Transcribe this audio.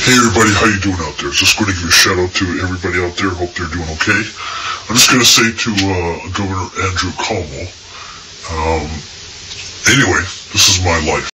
Hey everybody, how you doing out there? Just going to give a shout out to everybody out there. Hope they're doing okay. I'm just going to say to Governor Andrew Cuomo, anyway, this is my life.